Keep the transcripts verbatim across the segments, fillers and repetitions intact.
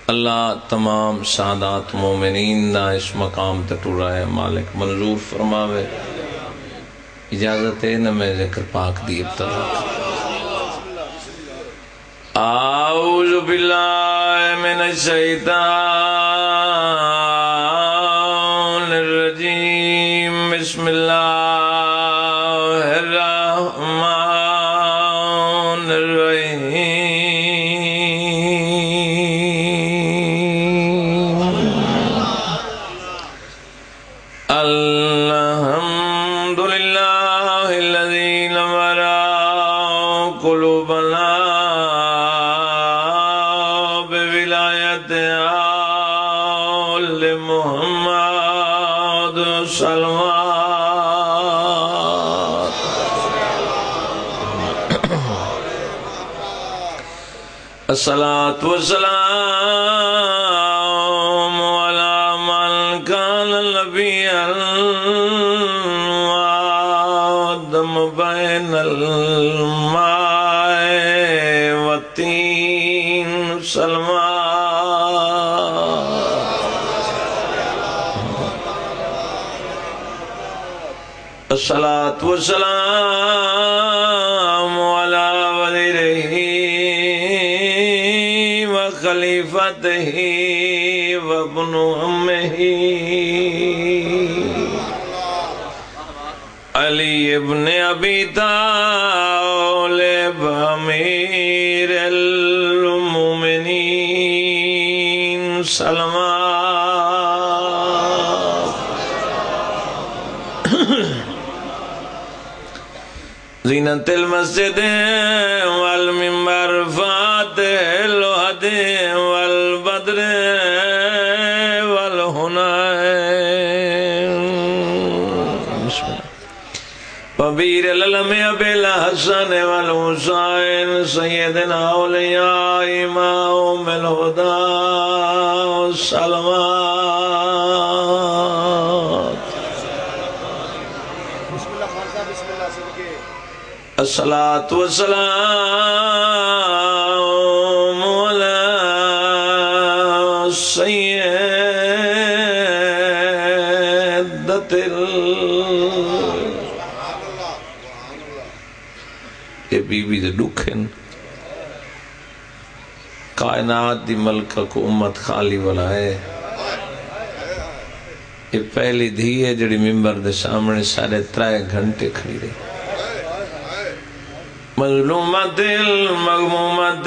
اللہ تمام سعادات مومنین دا اس مقام تٹورا ہے مالک منظور فرماوے. اجازت ہے نہ میں ذکر پاک دی ابتدا. اعوذ باللہ من الشیطان الرجیم. بسم اللہ الرحمن الرحیم. الحمد للہ الذی نور قلوبنا محمد صلوات. الصلاة والسلام على من كان نبيا وآدم بين الماء والطين سلمان. الصلاة والسلام على وزيره وخليفته وابن أمه علي بن أبي طالب أمير المؤمنين سلمان. زینت المسجد والمنبر فاتح الوحد والبدر والهنائن. وبیر العلم ابی الحسن والحسین سیدنا اولیاء امام الہدا صلوات. الصلاة والسلام على سيدة ال یہ بی بی دے دکھن کائنات دی ملکہ کو امت خالی والا ہے. یہ پہلی دھی ہے جڑی ممبر دے سامنے سارے ترائے گھنٹے کھڑی رہی. مظلومت المغمومت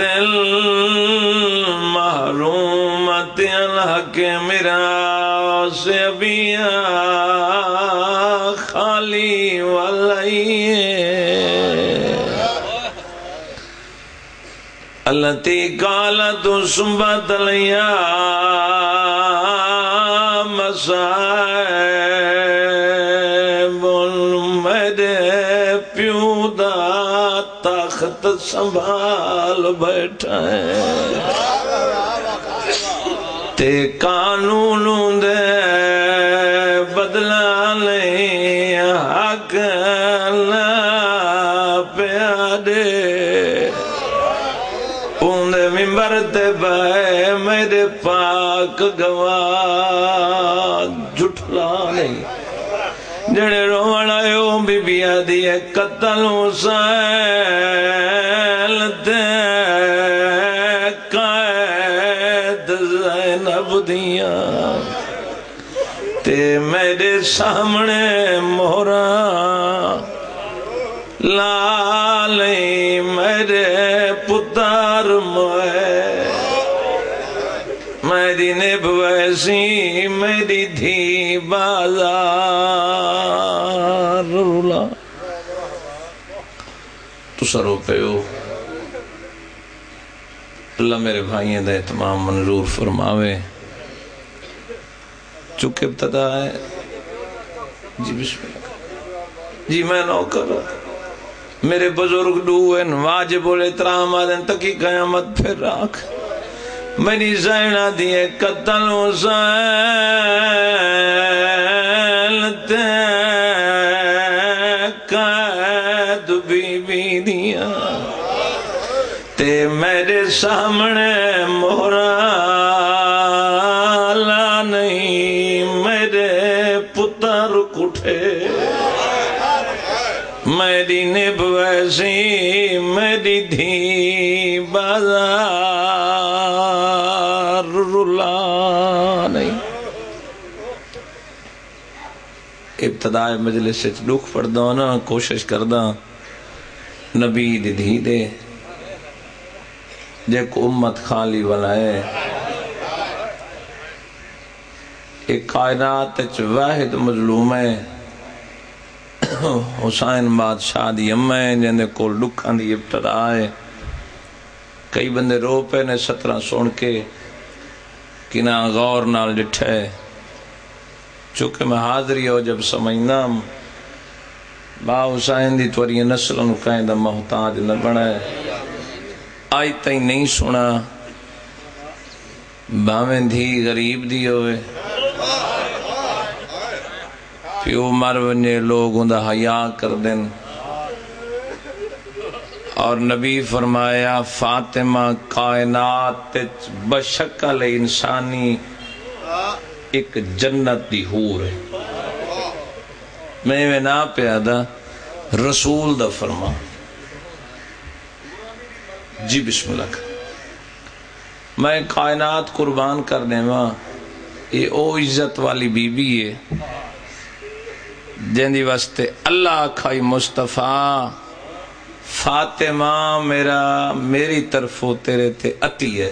المحرومت الحق میراث ابیا خالی والائیے التي قالت سنبت الیام مسائب میرے پیو دا تخت سنبھال بیٹھا ہے تے قانون دے بدلا نہیں حق نہ پیادے اوندے ممبر تے بائے میرے پاک گواہ جھٹلا نہیں جڑے روڑ آئیو بی بی آدھی قتل حسین تے قائد زینب دیاں تے میرے سامنے مہرہ لالی میرے پتر موئے میری نب ویسی میری دھی بازار رولا تو سرو پہ ہو. اللہ میرے بھائییں دے تمام منظور فرماوے. چکے ابتدا ہے جی بسم اللہ. جی میں نوکر میرے بزرگ دوئن واجب الاحترام آدن تکی قیامت پھر راکھ منی زینہ دیئے قتل حسین تے قید بی بی دیا تے میرے سامنے مہرہ دھی بازار رلا نہیں. ابتدائے مجلس سے دکھ پڑھدا نا کوشش کردا نبی دی دھی دے جے کو امت خالی ولائے. ایک کائنات چ واحد مظلوم ہے حسین بادشاہ دی اما ہے جندے کول دکھاں دی ابتدا ہے. کئی بندے رو پے نے سترہ سن کے کنا غور نال ڈٹھا ہے. چونکہ میں حاضری ہو جب سمجھنا با حسین دی توری نسل نو کہیں دا محتاج نہ بنا ہے. آج تھی نہیں سنا باویں دھی غریب دی ہوئے پیو مر ونجے لوگ اندہ حیا کر دیں. اور نبی فرمایا فاطمہ کائنات بشکل انسانی ایک جنت دی حور ہے. میں نا پیادا رسول دا فرما جی بسم اللہ کا میں کائنات قربان کر دیں ماں یہ او عزت والی بی بی ہے جن دی واسطے اللہ کھائی مصطفیٰ فاطمہ میرا میری طرفوں تیرے تے عطی ہے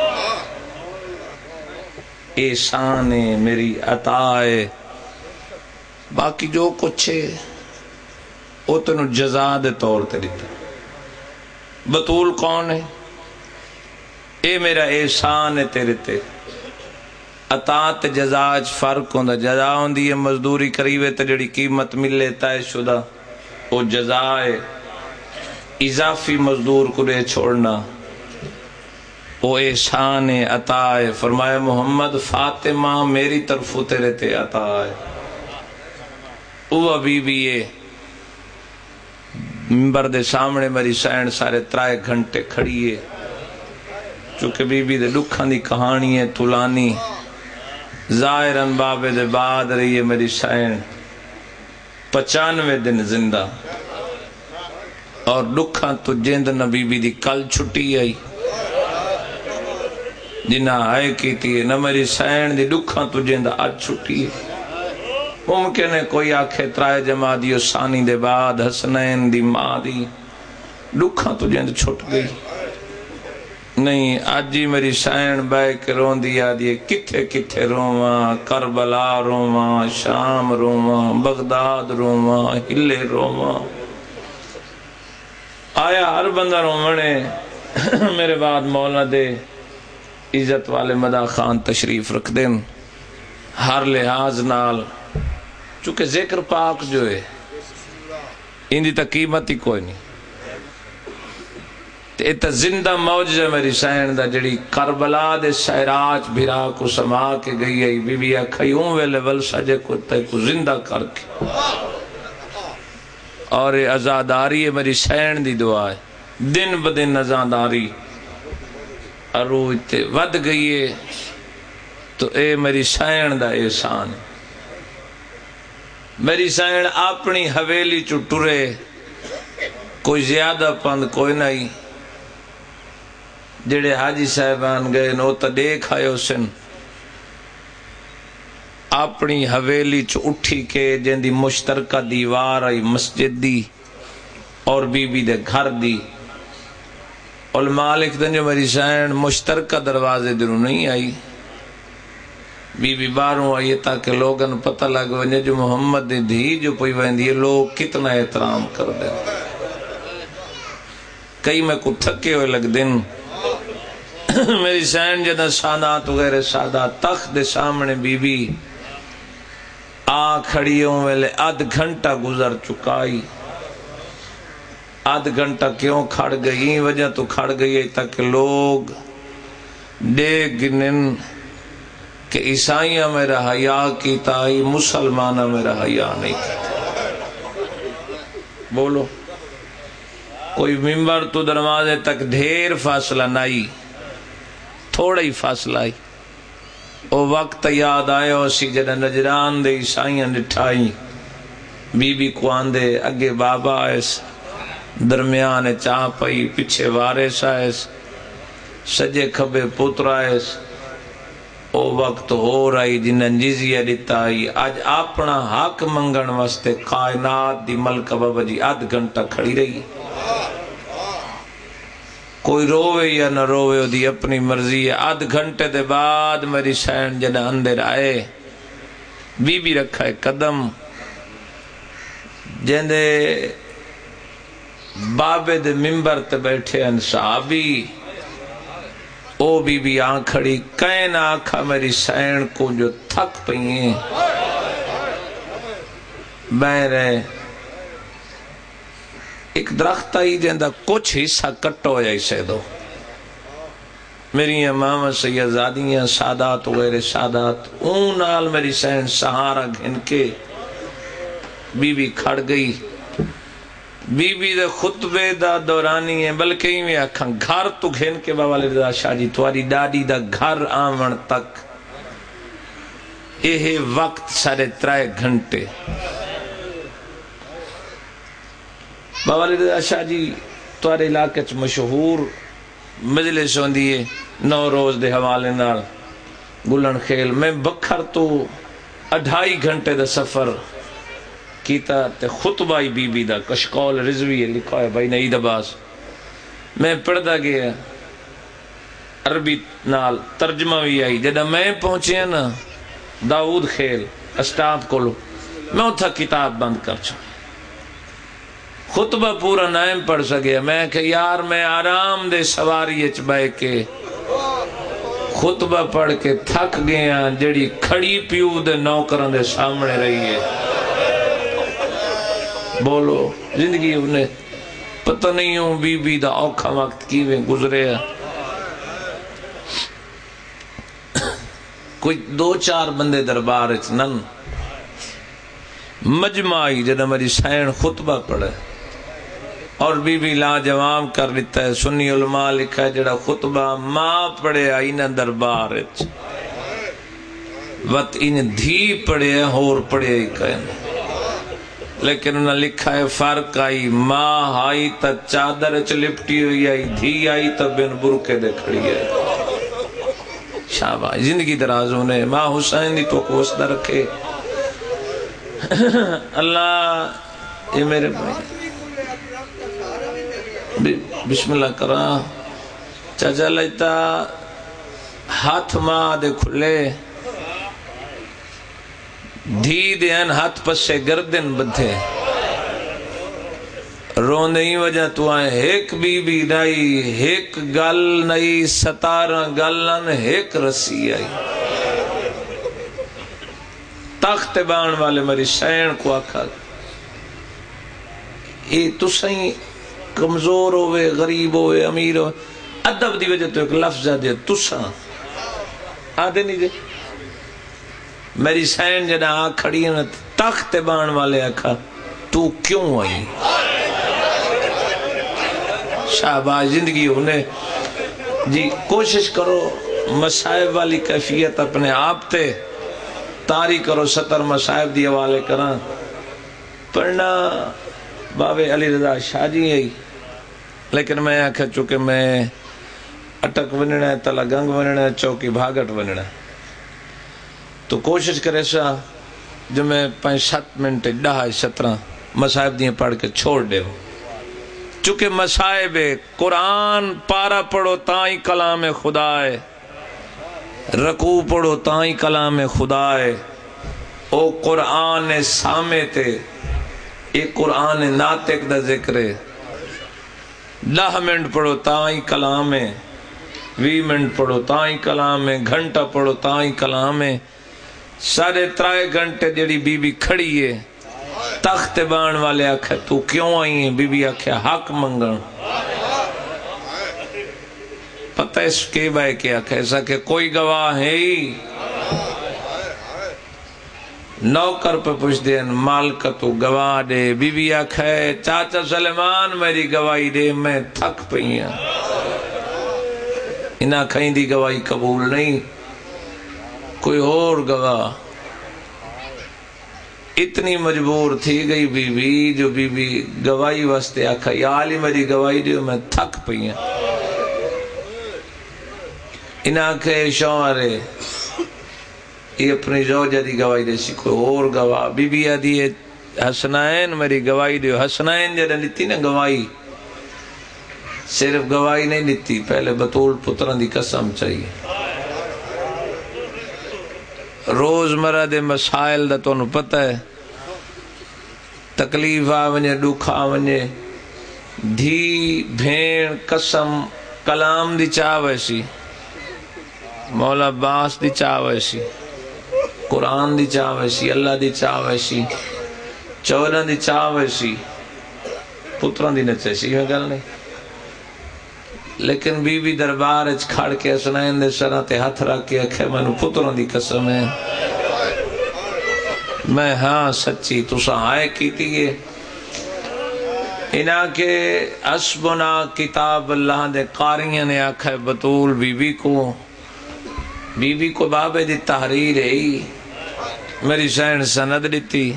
احسان ہے میری عطا ہے. باقی جو کچھ ہے وہ تینوں جزا دے طور تے دیتا. بطول کون ہے اے میرا احسان ہے تیرے تے. عطا تے جزا اچ فرق ہوندا. جزا ہوندی ہے مزدوری کریوے تے جڑی قیمت ملے طے شدہ وہ جزا ہے. اضافی مزدور کو دے چھوڑنا وہ احسان ہے عطا ہے. فرمایا محمد فاطمہ میری طرفوں تیرے تے عطا ہے. وہ بی بی ہے ممبر دے سامنے میری سین سارے ترائے گھنٹے کھڑی ہے. چونکہ بی بی دے دکھاں دی کہانی ہے تلانی. ظاہراً بابے دے بعد رہی ہے میری سین پچانوے دن زندہ. اور دکھاں تو جند نبی بی دی کل چھٹی آئی جنہ آئے کی تھی نہ میری سین دی دکھاں تو جند آج چھٹی ہے. ممکن ہے کوئی آنکھیں ترائے جمع دیو ثانی دے بعد حسنین دی ماں دی دکھاں تو جند چھٹ گئی. نہیں آج جی میری سین بے کے رون دیا دیئے کتھے کتھے رواں کربلا رواں شام رواں بغداد رواں ہلے رواں. آیا ہر بندہ رومنے میرے بعد مولا دے عزت والے مدہ خان تشریف رکھ دیں ہر لحاظ نال. چونکہ ذکر پاک جو ہے اندی تا قیمت ہی کوئی نہیں. ایتا زندہ موجزہ میری سین دا جڑی کربلا دے سیراج بھرا کو سما کے گئی ہے بی بی اکھائیوں ویلے ولسجے کو تے کو زندہ کر کے. اور ازاداری ہے میری سین دی دعا ہے دن بدن ازاداری اروج تے ود گئی ہے تو اے میری سین دا احسان ہے. میری سین اپنی حویلی چٹورے کوئی زیادہ پند کوئی نہیں. جڑے حاجی صاحبان گئے نو تا دیکھ آئے اسن اپنی حویلی چ اٹھی کے جن دی مشترکہ دیوار آئی مسجد دی اور بی بی دے گھر دی. علماء لکھ دن جو میری سین مشترکہ دروازے دروں نہیں آئی بی بی باروں آئی تاکہ لوگن پتہ لگ ونجے جو محمد دی دھی جو پوئی ویندی ہے لوگ کتنا احترام کر دیں. کئی میں کو تھکے ہوئے لگ دن میری سین جدہ سادات وغیرہ سادات تخت دے سامنے بی بی آ کھڑیوں ویلے آدھ گھنٹہ گزر چکائی. آدھ گھنٹہ کیوں کھڑ گئی وجہ تو کھڑ گئی ہے تاکہ لوگ دیکھ گنن کہ عیسائیاں میرا حیا کی تائی مسلمانہ میرا حیا نہیں کی. بولو کوئی ممبر تو دروازے تک ڈھیر فاصلہ نہیں تھوڑا ہی فاصلہ ہی. او وقت یاد آئے ہو سی جنہ نجران دے عیسائیاں نٹھائی بی بی کو آندے اگے بابا ایس درمیان چاہ پئی پیچھے وارث آئیس سجے کھبے پتر آئیس او وقت ہو رہی جنہاں جزیہ دیتا ہی آج اپنا حق منگن واسطے کائنات دی ملکہ بابا جی آدھ گھنٹہ کھڑی رہی کوئی روے یا نہ روے دی اپنی مرضی ہے آدھ گھنٹے دے بعد میری سین جنہ اندر آئے بی بی رکھا ہے قدم جندے بابے دے ممبر تے بیٹھے ہیں صحابی او بی بی آن کھڑی کہیں آکھا میری سین کو جو تھک پئیں بہن رہے ایک درخت آئی جندہ کچھ حصہ کٹو ہو جائی سے دو میری امام سیدزادیاں سادات وغیرہ سادات اون نال میری سین سہارا گھن کے بی بی کھڑ گئی بی بی دے خطبے دا دورانی ہے بلکہ ہی میں آکھاں گھر تو گھن کے بابا رضا شاہ جی تواری ڈاڈی دا گھر آمن تک یہ وقت سارے ترائے گھنٹے بابا رضا شاہ جی توارے علاقے چ مشہور مجلس ہوندی ہے نو روز دے حوالے نال گلن خیل میں بکھر تو اڑھائی گھنٹے دا سفر کیتا تے خطبہ بی بی دا کشکول رضوی ہے لکھا ہے بھائی نعید عباس میں پڑھدا گیا عربی نال ترجمہ بھی آئی جدہ میں پہنچے ہیں نا داؤد خیل اسٹاف کولو میں اتھا کتاب بند کر چھو خطبہ پورا نائم پڑھ سکیا میں کہ یار میں آرام دے سواری اچ بائے کے خطبہ پڑھ کے تھک گیا جڑی کھڑی پیو دے نوکران دے سامنے رہی ہے بولو زندگی انہیں پتہ نہیں ہوں بی بی دا اوکھا وقت کیویں گزرے ہیں کوئی دو چار بندے دربار اچ نن مجمعی جنہ میری سین خطبہ پڑھے اور بی بی لا جواب کر لیتا ہے سنی علماء لکھا ہے جڑا خطبہ ماں پڑھے آئی نہ دربار اچ وقت ان دھی پڑھے ہیں اور پڑھے آئی کہنے لیکن انہاں لکھا ہے فرق آئی ماں آئی تا چادر اچ لپٹی ہوئی آئی دھی آئی تا بین برکے دے کھڑی ہے شابہ زندگی دراز ہونے ماں حسین دی تو کو وسدہ رکھے اللہ یہ میرے بھائی بسم اللہ کرا چاچا لیتا ہاتھ ماں دے کھلے دھی دین ہاتھ پسے گردن بدھے رونے ہی وجہ تو آئے ایک بی بی نائی ایک گل نائی ستارہ گلن ایک رسی آئی تخت بان والے میری سین کو آکھا یہ تو سہیں کمزور ہوئے غریب ہوئے امیر ہوئے ادب دی وجہ تو ایک لفظ دے تو ساں آدھے نہیں دے میری سین جنہ آ کھڑی ہے تخت بان والے آکھا تو کیوں آئی شاباش زندگی ہونے جی کوشش کرو مصائب والی کیفیت اپنے آپ تے تاری کرو ستر مصائب دی حوالے کران پڑھنا بابے علی رضا شاہ جی ہے لیکن میں آکھا چکے میں اٹک وننا ہے تلا گنگ وننا ہے چوکی بھاگٹ وننا ہے تو کوشش کرے سا جو میں پانچ سات منٹ ڈہا سترہ مصائب دیئے پڑھ کے چھوڑ دے ہو چونکہ مصائب قرآن پارا پڑھو تائیں کلام خدا ہے رکوع پڑھو تائیں کلام خدا ہے او قرآن سامے تے ایک قرآن ناطق دا ذکر ہے دہ منٹ پڑھو تائیں کلام ہے وی منٹ پڑھو تائیں کلام ہے گھنٹہ پڑھو تائیں کلام ہے سارے ترائے گھنٹے جڑی بی بی کھڑی ہے تخت بان والے آکھے تو کیوں آئی ہیں بی بی آکھے حق منگن پتہ اس کے بائے کیا آکھے ایسا کہ کوئی گواہ ہے ہی نوکر پہ پوچھ دیں مالک تو گواہ دے بی بی آکھے چاچا سلیمان میری گواہی دے میں تھک پئی ہوں انہاں کہیں دی گواہی قبول نہیں کوئی اور گواہ اتنی مجبور تھی گئی بی بی جو بی بی گواہی واسطے آکھا یا علی میری گواہی دیو میں تھک پئی ہیں انہاں کے شوہرے یہ اپنی زوجہ دی گواہی دے سی کوئی اور گواہ بی بی آدھی حسنائن میری گواہی دیو حسنائن جڑا لیتی نا گواہی صرف گواہی نہیں لیتی پہلے بطول پتران دی قسم چاہیے روز مرہ دے مسائل دا تو انہوں پتہ ہے تکلیف آونے دکھ آونے دھی بھین قسم کلام دی چاوے سی مولا باس دی چاوے سی قرآن دی چاوے سی اللہ دی چاوے سی چودہ دی چاوے سی پتران دی نچے سی میں گل نہیں لیکن بی بی دربار اچ کھڑ کے حسنین دے سرہ تے ہاتھ رکھ کے اکھے میں نو پتران دی قسم ہے میں ہاں سچی تسا آئے کیتی ہے انہاں کے اسبنا کتاب اللہ دے قاریاں نے آکھا ہے بطول بی بی کو بی بی کو بابے دی تحریر ہے میری سین سند دیتی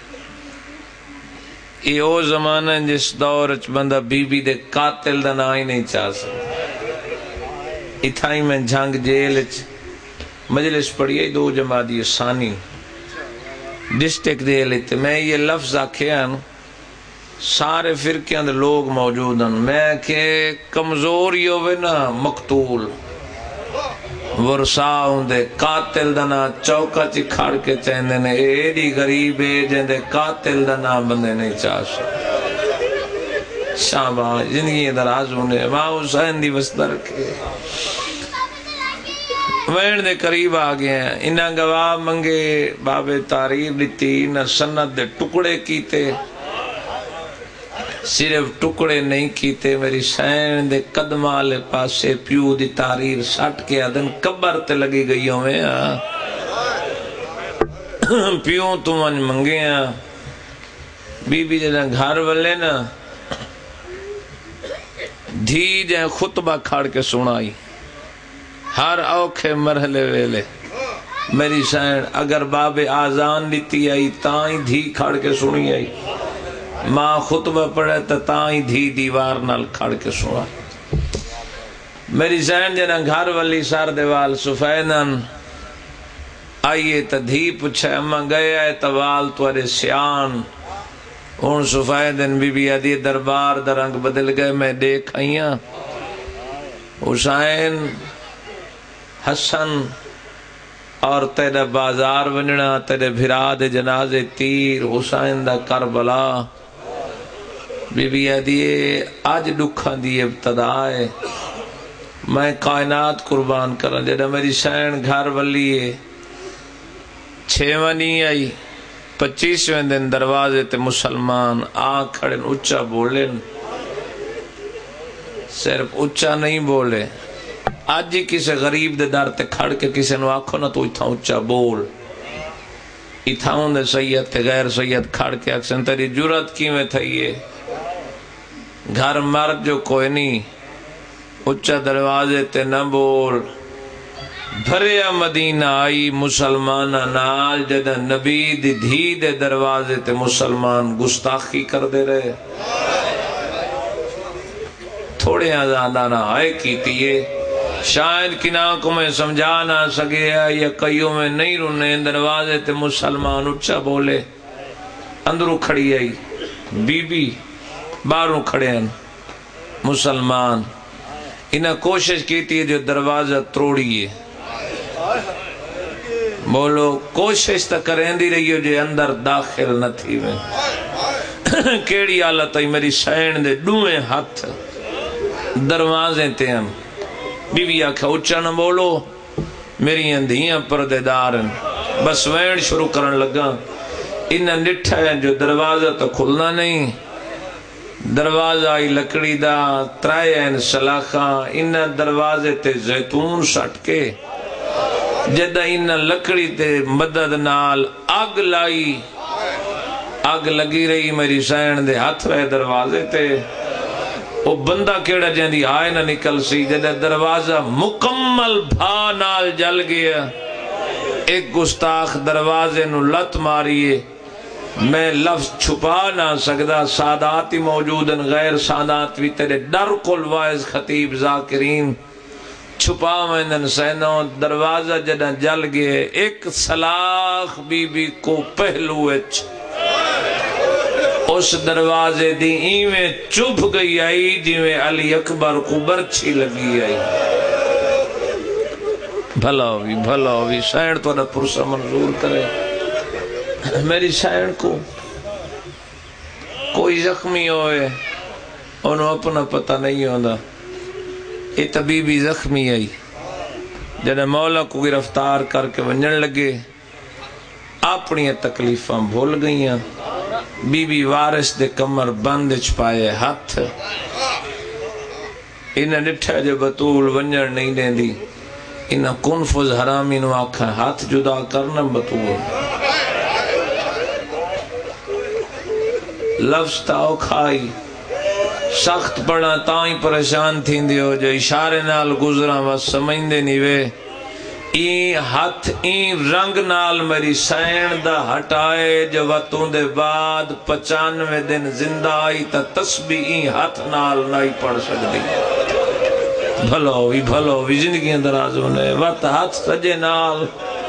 یہ او زمانہ جس دور اچ بندہ بی بی دے قاتل دا نہ ہی نہیں چاہ سکتا اتھائی میں جھنگ جیل اچ مجلس پڑھی دو جماعتی ثانی ڈسٹرکٹ جیل اچ میں یہ لفظ آکھیا سارے فرقے اندر لوگ موجود ہیں میں کہ کمزوری ہوئے نا مقتول ورسا ہوندے قاتل دنا چوکا چی کھڑ کے چاہندے نے ایڈی غریب ہے جندے قاتل دنا بندے نہیں چاہ سکتے شابہ زندگی دراز ہونے ماں حسین دی وستر کے وین دے قریب آگئے ہیں انہاں گواہ منگے بابے تعریف لیتی انہاں سنت دے ٹکڑے کیتے صرف ٹکڑے نہیں کیتے میری سین دے قدمہ لے پاسے پیو دی تحریر سٹ کے ادن قبر تے لگی گئی ہوئے پیو تو من منگے ہیں بی بی جنہ گھر والے نا دھی جائیں خطبہ کھاڑ کے سنائی ہر اوکھے مرحلے ویلے میری سین اگر باب آزان لیتی آئی تائیں دھی کھاڑ کے سنی آئی ماں خطبہ پڑھے تا تائیں دھی دیوار نال کھڑ کے سنا میری زین جنہ گھر والی سار دیوال سفیدن آئیے تا دھی پچھے اما گئے آئے تا وال توارے سیان ان سفیدن بی بی ادھی دربار درنگ بدل گئے میں دیکھ آئیاں حسین حسن اور تیرے بازار وننا تیرے بھراد جنازے تیر حسین دا کربلا بی بی ادھیے آج دکھان دی ابتدا ہے میں کائنات قربان کرنا جڑا میری سین گھر والی ہے چھویں نہیں آئی پچیسویں دن دروازے تے مسلمان آ کھڑے اچھا بولے صرف اچھا نہیں بولے آج ہی کسی غریب دے در تے کھڑ کے کسی نو آکھو نا تو اتھا اچھا بول اتھا ہوں دے سید تے غیر سید کھڑ کے اکسن تیری جرات کی میں تھائیے گھر مرد جو کوئی نہیں اچھا دروازے تے نہ بول بھریا مدینہ آئی مسلمانہ نال جدہ نبی دی دھی دے دروازے تے مسلمان گستاخی کر دے رہے تھوڑے آزادانہ آئے کیتی ہے شاید کناں کو میں سمجھا نہ سکے یا کئیوں میں نہیں رونے دروازے تے مسلمان اچھا بولے اندروں کھڑی آئی بی بی باروں کھڑے ہیں مسلمان انہیں کوشش کیتی ہے جو دروازہ تروڑی ہے بولو کوشش تا کریں دی رہی ہو جو اندر داخل نہ تھی میں کیڑی حالت ہے میری سین دے ڈوئے ہاتھ دروازے تے ہم بی بی آکھا اچھا نہ بولو میری اندھیاں پردے دار ہیں بس وین شروع کرن لگا انہیں نٹھا ہے جو دروازہ تو کھلنا نہیں دروازہ آئی لکڑی دا ترائے ہیں سلاخاں انہیں دروازے تے زیتون سٹ کے جدہ انہیں لکڑی تے مدد نال آگ لائی آگ لگی رہی میری سین دے ہاتھ رہے دروازے تے وہ بندہ کیڑا جیندی آئے نہ نکل سی جدہ دروازہ مکمل بھا نال جل گیا ایک گستاخ دروازے نو لت ماریے میں لفظ چھپا نہ سکدا، سادات ہی موجود ہیں، غیر سادات بھی تیرے ڈر کل واعظ خطیب ذاکرین چھپا ویندن سینوں۔ دروازہ جدہ جل گئے، ایک سلاخ بی بی کو پہلو اچ اس دروازے دی ایویں چپ گئی آئی جویں علی اکبر کو برچھی لگی آئی۔ بھلا ہوئی بھلا ہوئی سائن تو نہ پرسہ منظور کرے۔ میری سائن کو کوئی زخمی ہوئے انہوں اپنا پتہ نہیں ہوندہ، یہ طبیبی زخمی آئی جنہیں مولا کو گرفتار کر کے ونجن لگے، اپنی تکلیفاں بھول گئیاں۔ بی بی وارث دے کمر بند چھپائے ہاتھ، انہیں نٹھا جو بطول ونجن نہیں دیں دی، انہیں کنفذ حرامی نو آکھا ہاتھ جدا کرنا بطول۔ لفظ تاؤ کھائی سخت پڑا تائیں پریشان تھیں دیو جو اشارے نال گزران و سمجھ دے نیوے این ہاتھ این رنگ نال میری سین دا ہٹائے جو وطن دے بعد پچانوے دن زندہ آئی تا تسبیح این ہاتھ نال نہیں پڑھ سکتی۔ بھلو ہوئی بھلو ہوئی زندگی اندراز ہونے وقت ہاتھ سجے نال۔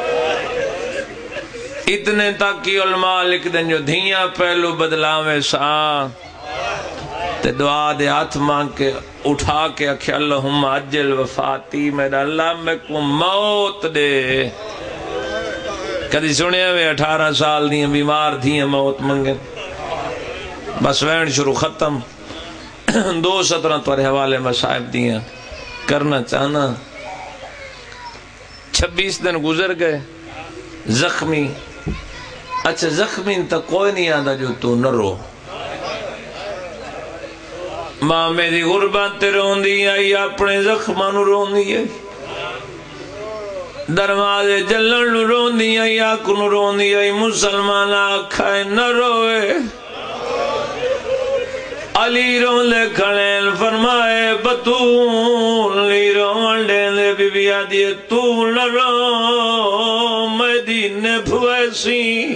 اتنے تک کی علماء لکھ دیں جو دھیاں پہلو بدلاویں ساں تے دعا دے ہاتھ مانگ کے اٹھا کے اکھے اللہم عجل وفاتی، میرا اللہ میں کو موت دے۔ کدی سنے ہوئے اٹھارہ سال دیاں بیمار دیاں موت منگے، بس وین شروع ختم۔ دو سترہ توارے حوالے مصائب دیاں کرنا چاہنا۔ چھبیس دن گزر گئے زخمی، اچھا زخمی تا کوئی نہیں آدھا جو تو نہ رو۔ ماں میری غربت رون دی آئی اپنے زخمانو رون دی آئی، دروازے جلن رون دی آئی آکن رون دی آئی، مسلمان آکھائے نہ روئے۔ علی رون لے کھڑین فرمائے بطول لی رون لے بی بی آدھیے تو نہ رو مدینے بھویسی۔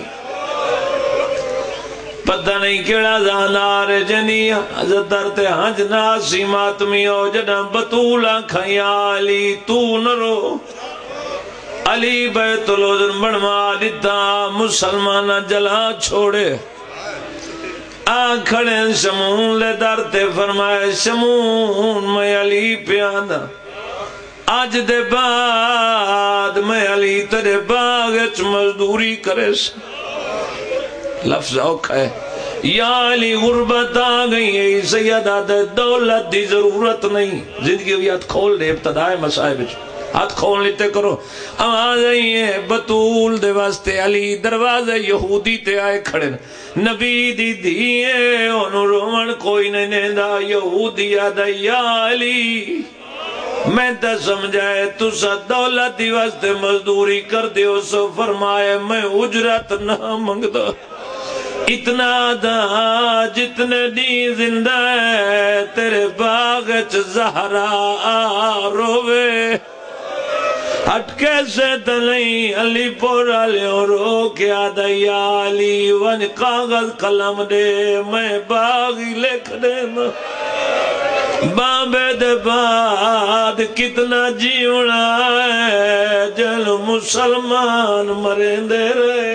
پتہ نہیں کیڑا زانار جنی حضرت درتے ہنج ناسی ماتمی ہو جنہ بطولا کھیا علی تو نہ رو۔ علی بیت العزن بڑھما دیتا مسلمانہ جلا چھوڑے، آنکھڑے شمون لے درتے فرمائے شمون میں علی پیانا، آج دے بعد میں علی تیرے باغچ مزدوری کرے سا۔ لفظ اوکھ ہے یا علی غربت آ گئی ہے سیدہ دے دولت دی ضرورت نہیں، زندگی ہوئی ہاتھ کھول دے ابتدائے مسائب ہاتھ کھول لیتے کرو۔ آواز آئی ہے بطول دے واسطے علی دروازے یہودی تے آئے کھڑے نبی دی دیئے انہوں رومن کوئی نہیں نیندہ یہودی آدھا یا علی میں تا سمجھائے تو سا دولت دی واسطے مزدوری کر دیو سو فرمائے میں اجرت نہ منگدہ، اتنا دا جتنے دی زندہ ہے تیرے باغچ زہرا روے۔ ہٹکے سے تلیں علی پورا لیوں رو کے آدھا یا علی ون کاغذ قلم دے میں باغی لکھ دینا، بابے دے بعد کتنا جیونا ہے جل مسلمان مرین دے رہے۔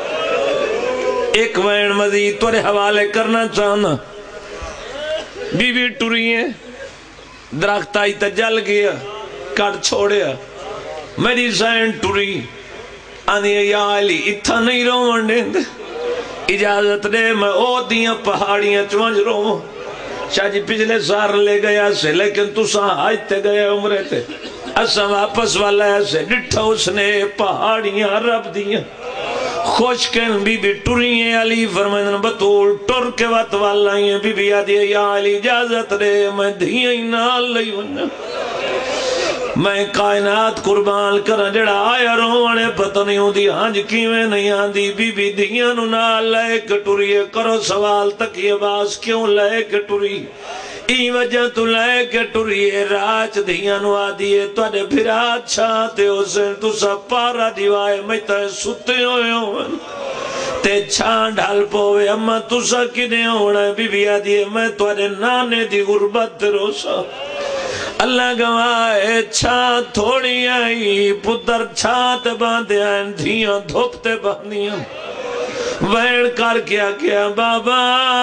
ایک وین مزید تورے حوالے کرنا چاہنا، بی بی ٹوری ہیں درخت آئی تا جل گیا کٹ چھوڑیا، میری سائن ٹوری آنی یا علی اتھا نہیں روان دیں دے، اجازت دے میں او دیاں پہاڑیاں چونج رو۔ شاہ جی پچھلے سار لے گیا سے لیکن تو ساں آجتے گئے عمرے تے اسا واپس والا ایسے ڈٹھا اس نے پہاڑیاں رب دیاں خوشکن بی بی ٹورییں علی فرمائن بطول ٹر کے وقت والا ہیں بی بی آدھی یا علی اجازت دے میں دھیاں ہی نال لئی ہونا، میں کائنات قربان کرا جڑا آیا روانے پتہ نہیں ہوں دی ہانج کیویں نہیں آندی بی بی دھیاں نو نال لے کٹوریے کرو سوال تک یہ باس کیوں لے کٹوری ای وجہ تو لے کٹوریے راج دھیاں نو آدیے تو اڈے پھرات چھاتے ہو سن تو سا پارا دیوائے میں تے ستے ہوئے ہوں تے چھان ڈھال پوے اما تسا کنے ہونا ہے بی بی آدھی میں توارے نانے دی غربت روسا اللہ گواہ چھان تھوڑی آئی پتر چھان تے باندھے آئیں دھیاں دھوپتے باندھیاں ویڑ کر کیا کیا بابا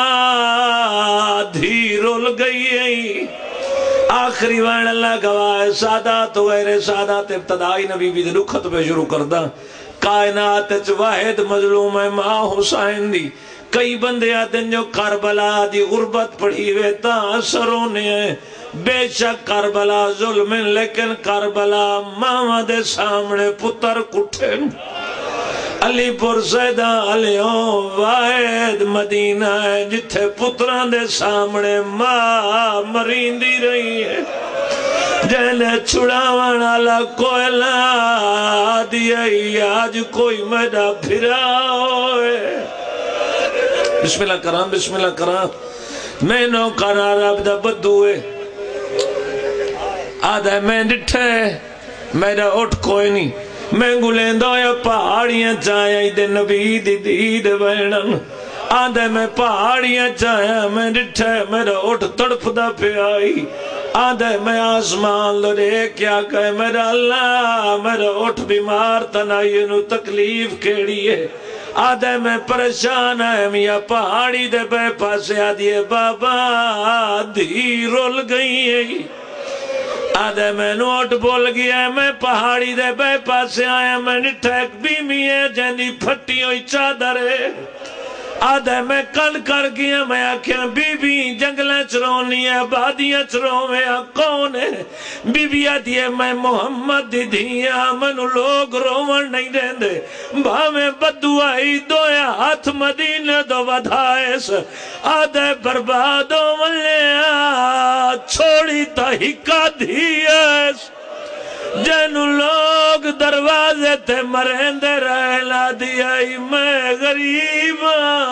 دھی رول گئی ہے آخری ویڑ اللہ گواہ سادات غیر سادات ابتدائی نبی بھی دلوکھت پہ شروع کردہ کائنات اچ واحد مظلوم ہے ماں حسین دی کئی بندے آتے ہیں جو کربلا دی غربت پڑھی ہوئے تا اثروں نے ہیں بے شک کربلا ظلم لیکن کربلا ماں دے سامنے پتر کٹھے علی پور سیدہ علیوں واحد مدینہ ہے جتھے پتران دے سامنے ماں مریندی رہی ہے جینے چھڑاوان آلہ کوئلہ دیئی آج کوئی میڈا پھرا ہوئے بسم اللہ کرام بسم اللہ کرام میں نو قرار عبدہ بدوئے آدھے میں ڈٹھے میڈا اٹھ کوئی نہیں میں گلیں دو یا پہاڑیاں چاہیے دے نبی دی دید بینن آدھے میں پہاڑیاں چاہیے میں ڈٹھے میرا اٹھ تڑپ دا پہ آئی آدھے میں آسمان لڑے کیا کہے میرا اللہ میرا اٹھ بیمار تنائی نو تکلیف کیڑی ہے آدھے میں پریشان ہے میاں پہاڑی دے بے پاسے آدھے بابا دھی رول گئی ہے آدھے میں نوٹ بول گیا ہے میں پہاڑی دے بے پاسے آیا میں نٹھیک بیمی ہے جنی پھٹی ہوئی چادر ہے آدھے میں کل کر گیا میں آکھیں بی بی جنگلیں چرونی ہے بادیاں چرون ہے کون ہے بی بی آدھی ہے میں محمد دی دھیاں منو لوگ رومن نہیں دیں دے با میں بدوائی دویا ہاتھ مدینہ دو ودھائیس آدھے بربادو ملے چھوڑی تا ہی کا دھیس جنو لوگ دروازے تے مرین دے رہلا دیائی میں غریب